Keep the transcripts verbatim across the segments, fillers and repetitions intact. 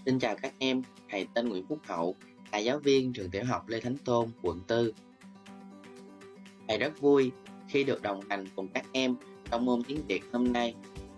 Xin chào các em, thầy tên Nguyễn Phúc Hậu, là giáo viên trường tiểu học Lê Thánh Tôn, quận tư. Thầy rất vui khi được đồng hành cùng các em trong môn tiếng Việt hôm nay.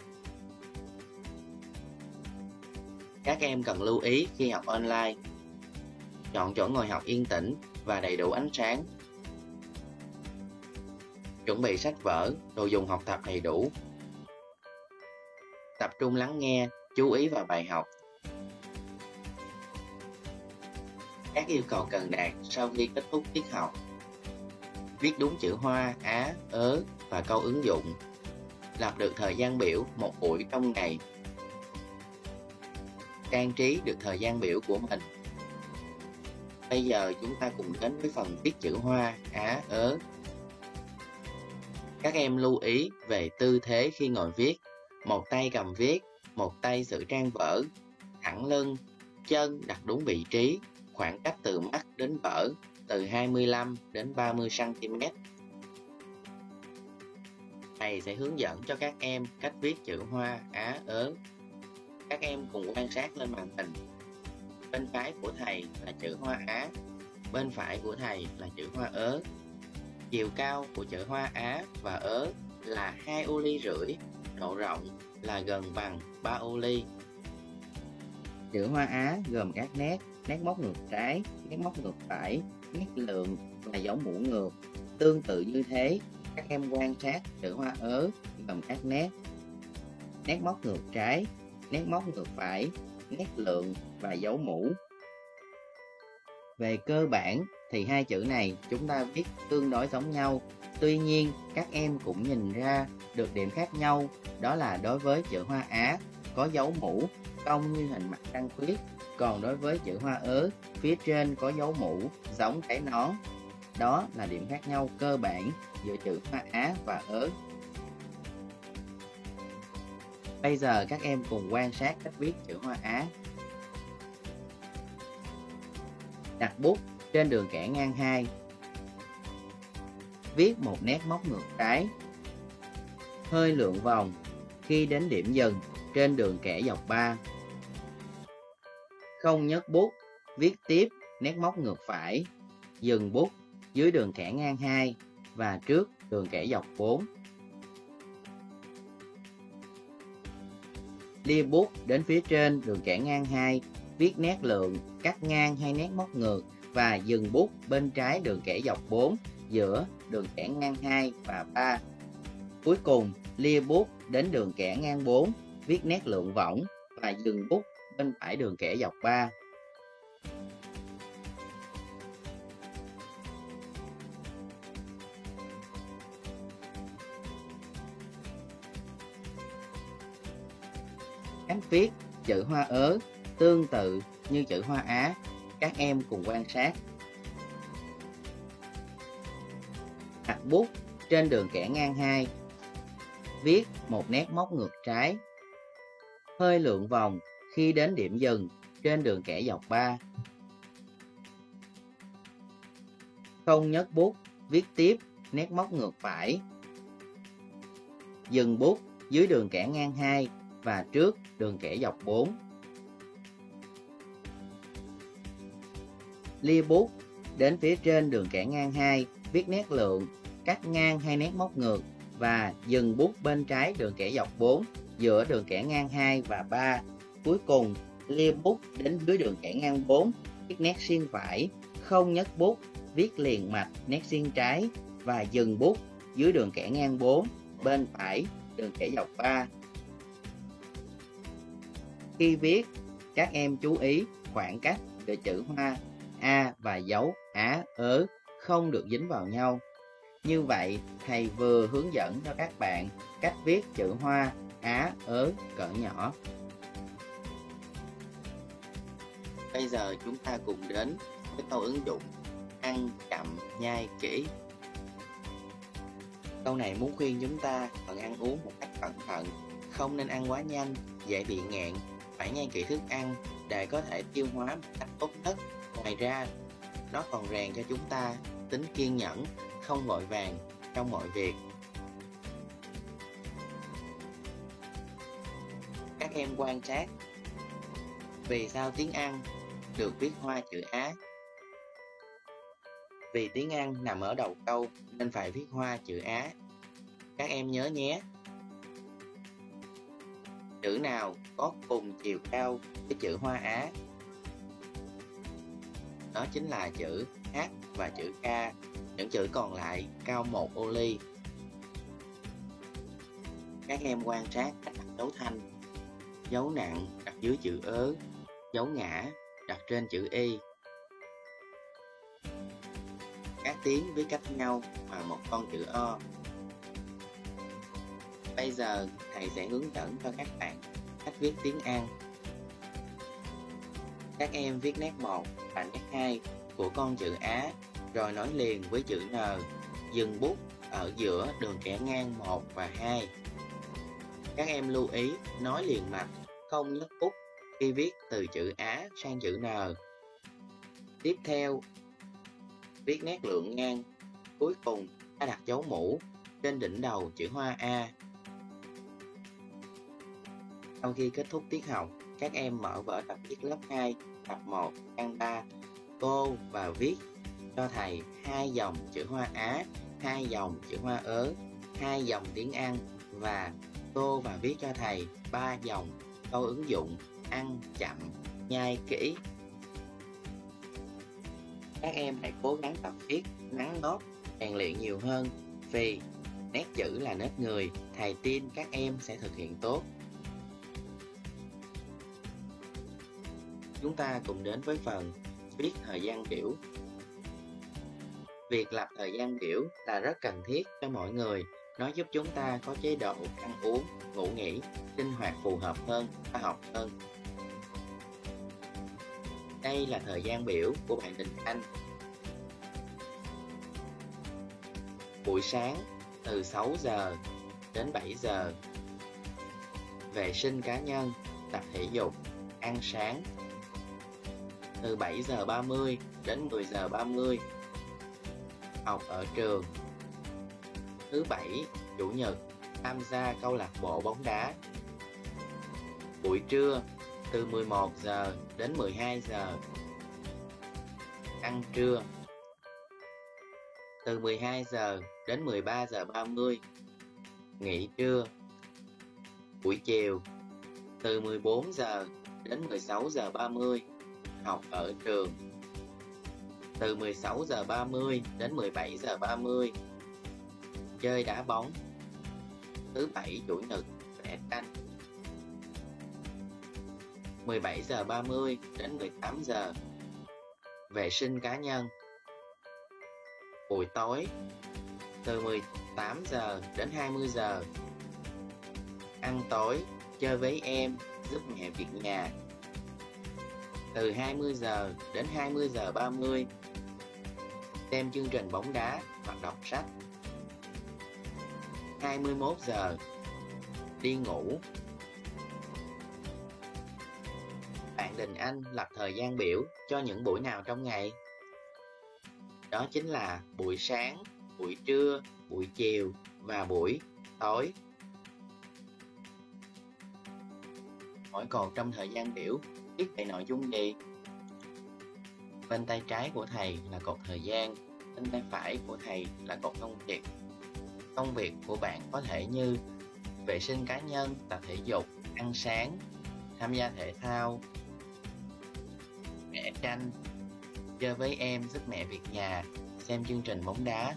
Các em cần lưu ý khi học online. Chọn chỗ ngồi học yên tĩnh và đầy đủ ánh sáng. Chuẩn bị sách vở, đồ dùng học tập đầy đủ. Tập trung lắng nghe, chú ý vào bài học. Các yêu cầu cần đạt sau khi kết thúc tiết học: viết đúng chữ Hoa, Á, ớ và câu ứng dụng. Lập được thời gian biểu một buổi trong ngày. Trang trí được thời gian biểu của mình. Bây giờ chúng ta cùng đến với phần viết chữ Hoa, Á, ớ. Các em lưu ý về tư thế khi ngồi viết. Một tay cầm viết, một tay giữ trang vở, thẳng lưng, chân đặt đúng vị trí, khoảng cách từ mắt đến vở từ hai mươi lăm đến ba mươi xăng ti mét. Thầy sẽ hướng dẫn cho các em cách viết chữ Hoa, Á, ớ. Các em cùng quan sát lên màn hình. Bên trái của thầy là chữ Hoa Á, bên phải của thầy là chữ Hoa ớ. Chiều cao của chữ Hoa Á và ớ là hai ô ly rưỡi, độ rộng là gần bằng ba ô ly. Chữ Hoa Á gồm các nét, nét móc ngược trái, nét móc ngược phải, nét lượng và dấu mũ ngược. Tương tự như thế, các em quan sát chữ Hoa ớ gồm các nét, nét móc ngược trái, nét móc ngược phải, nét lượng và dấu mũ. Về cơ bản thì hai chữ này chúng ta viết tương đối giống nhau. Tuy nhiên, các em cũng nhìn ra được điểm khác nhau, đó là đối với chữ Hoa Á có dấu mũ cong như hình mặt trăng khuyết, còn đối với chữ Hoa ớ phía trên có dấu mũ giống cái nón. Đó là điểm khác nhau cơ bản giữa chữ Hoa Á và ớ. Bây giờ các em cùng quan sát cách viết chữ Hoa Á. Đặt bút trên đường kẻ ngang hai. Viết một nét móc ngược trái. Hơi lượn vòng khi đến điểm dừng trên đường kẻ dọc ba. Không nhấc bút, viết tiếp nét móc ngược phải. Dừng bút dưới đường kẻ ngang hai và trước đường kẻ dọc bốn. Lia bút đến phía trên đường kẻ ngang hai, viết nét lượng, cắt ngang hay nét móc ngược và dừng bút bên trái đường kẻ dọc bốn, giữa đường kẻ ngang hai và ba. Cuối cùng, lia bút đến đường kẻ ngang bốn, viết nét lượng võng và dừng bút bên phải đường kẻ dọc ba. Cách viết chữ Hoa ớ tương tự như chữ Hoa Á, các em cùng quan sát. Đặt bút trên đường kẻ ngang hai. Viết một nét móc ngược trái. Hơi lượn vòng khi đến điểm dừng trên đường kẻ dọc ba. Không nhấc bút, viết tiếp nét móc ngược phải. Dừng bút dưới đường kẻ ngang hai và trước đường kẻ dọc bốn. Lia bút đến phía trên đường kẻ ngang hai, viết nét lượng, cắt ngang hay nét móc ngược và dừng bút bên trái đường kẻ dọc bốn, giữa đường kẻ ngang hai và ba. Cuối cùng, lia bút đến dưới đường kẻ ngang bốn, viết nét xiên phải, không nhấc bút, viết liền mạch nét xiên trái và dừng bút dưới đường kẻ ngang bốn, bên phải đường kẻ dọc ba. Khi viết, các em chú ý khoảng cách giữa chữ Hoa A và dấu Á, ớ không được dính vào nhau. Như vậy, thầy vừa hướng dẫn cho các bạn cách viết chữ Hoa, Á, ớ cỡ nhỏ. Bây giờ chúng ta cùng đến với câu ứng dụng ăn chậm nhai kỹ. Câu này muốn khuyên chúng ta cần ăn uống một cách cẩn thận, không nên ăn quá nhanh, dễ bị nghẹn, phải nhai kỹ thức ăn để có thể tiêu hóa một cách tốt nhất. Ngoài ra, nó còn rèn cho chúng ta tính kiên nhẫn, không vội vàng trong mọi việc. Các em quan sát Vì sao tiếng Anh được viết hoa chữ Á? Vì tiếng Anh nằm ở đầu câu nên phải viết hoa chữ Á. Các em nhớ nhé. Chữ nào có cùng chiều cao với chữ hoa Á? Đó chính là chữ H và chữ K. Những chữ còn lại cao một ô ly. Các em quan sát cách đặt dấu thanh. Dấu nặng đặt dưới chữ ớ, dấu ngã đặt trên chữ y. Các tiếng viết cách nhau bằng một con chữ O. Bây giờ thầy sẽ hướng dẫn cho các bạn cách viết tiếng Anh. Các em viết nét một và nét hai của con chữ Á, rồi nối liền với chữ N, dừng bút ở giữa đường kẻ ngang một và hai. Các em lưu ý nối liền mạch, không nhấc bút khi viết từ chữ Á sang chữ N. Tiếp theo, viết nét lượng ngang. Cuối cùng, ta đặt dấu mũ trên đỉnh đầu chữ hoa A. Sau khi kết thúc tiết học, các em mở vở tập viết lớp hai, tập một, trang ba. Cô và viết cho thầy hai dòng chữ hoa Á, hai dòng chữ hoa ớ, hai dòng tiếng Anh và cô và viết cho thầy ba dòng câu ứng dụng ăn chậm, nhai kỹ. Các em hãy cố gắng tập viết nắn nót, rèn luyện nhiều hơn vì nét chữ là nét người. Thầy tin các em sẽ thực hiện tốt. Chúng ta cùng đến với phần viết thời gian biểu. Việc lập thời gian biểu là rất cần thiết cho mọi người. Nó giúp chúng ta có chế độ ăn uống, ngủ nghỉ, sinh hoạt phù hợp hơn, khoa học hơn. Đây là thời gian biểu của bạn Đình Anh. Buổi sáng từ sáu giờ đến bảy giờ. Vệ sinh cá nhân, tập thể dục, ăn sáng. Từ bảy giờ ba mươi đến mười giờ ba mươi. Học ở trường. Thứ bảy, chủ nhật tham gia câu lạc bộ bóng đá. Buổi trưa từ mười một giờ đến mười hai giờ. Ăn trưa. Từ mười hai giờ đến mười ba giờ ba mươi. Nghỉ trưa. Buổi chiều từ mười bốn giờ đến mười sáu giờ ba mươi. Học ở trường. Từ mười sáu giờ ba mươi đến mười bảy giờ ba mươi. Chơi đá bóng. Thứ bảy, chủ nhật vẽ tranh. mười bảy giờ ba mươi đến mười tám giờ. Vệ sinh cá nhân. Buổi tối từ mười tám giờ đến hai mươi giờ. Ăn tối, chơi với em, giúp mẹ việc nhà. Từ hai mươi giờ đến hai mươi giờ ba mươi. Xem chương trình bóng đá hoặc đọc sách. hai mươi mốt giờ. Đi ngủ. Bạn Đình Anh lập thời gian biểu cho những buổi nào trong ngày? Đó chính là buổi sáng, buổi trưa, buổi chiều và buổi tối. Mỗi cột trong thời gian biểu viết về nội dung gì? Bên tay trái của thầy là cột thời gian, bên tay phải của thầy là cột công việc. Công việc của bạn có thể như vệ sinh cá nhân, tập thể dục, ăn sáng, tham gia thể thao, vẽ tranh, chơi với em, giúp mẹ việc nhà, xem chương trình bóng đá.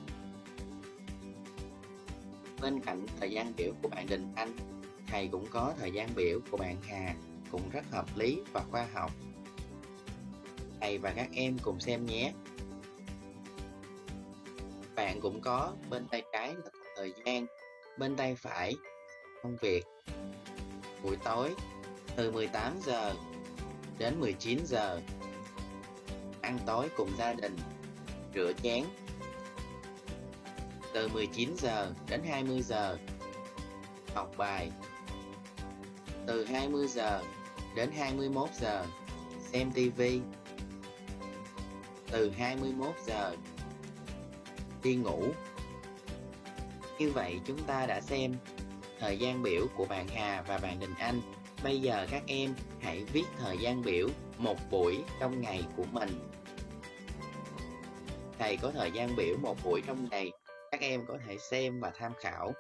Bên cạnh thời gian biểu của bạn Đình Anh, thầy cũng có thời gian biểu của bạn Hà, cũng rất hợp lý và khoa học. Thầy và các em cùng xem nhé. Bạn cũng có bên tay trái là thời gian, bên tay phải công việc. Buổi tối từ mười tám giờ đến mười chín giờ. Ăn tối cùng gia đình, rửa chén. Từ mười chín giờ đến hai mươi giờ. Học bài. Từ hai mươi giờ đến hai mươi mốt giờ. Xem tivi. Từ hai mươi mốt giờ. Đi ngủ. Như vậy chúng ta đã xem thời gian biểu của bạn Hà và bạn Đình Anh. Bây giờ các em hãy viết thời gian biểu một buổi trong ngày của mình. Thầy có thời gian biểu một buổi trong ngày, các em có thể xem và tham khảo.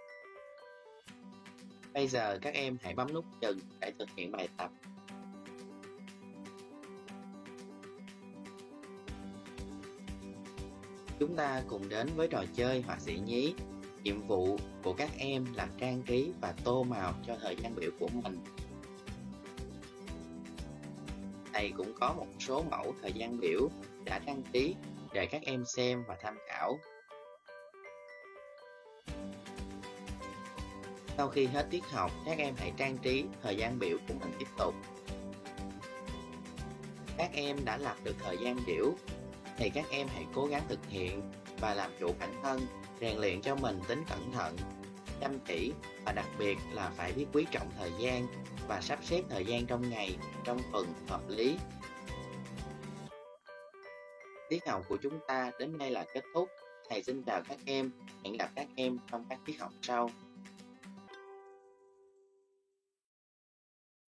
Bây giờ các em hãy bấm nút dừng để thực hiện bài tập. Chúng ta cùng đến với trò chơi họa sĩ nhí. Nhiệm vụ của các em là trang trí và tô màu cho thời gian biểu của mình. Thầy cũng có một số mẫu thời gian biểu đã trang trí để các em xem và tham khảo. Sau khi hết tiết học, các em hãy trang trí thời gian biểu của mình tiếp tục. Các em đã lập được thời gian biểu, thì các em hãy cố gắng thực hiện và làm chủ bản thân, rèn luyện cho mình tính cẩn thận, chăm chỉ và đặc biệt là phải biết quý trọng thời gian và sắp xếp thời gian trong ngày, trong tuần hợp lý. Tiết học của chúng ta đến đây là kết thúc. Thầy xin chào các em, hẹn gặp các em trong các tiết học sau.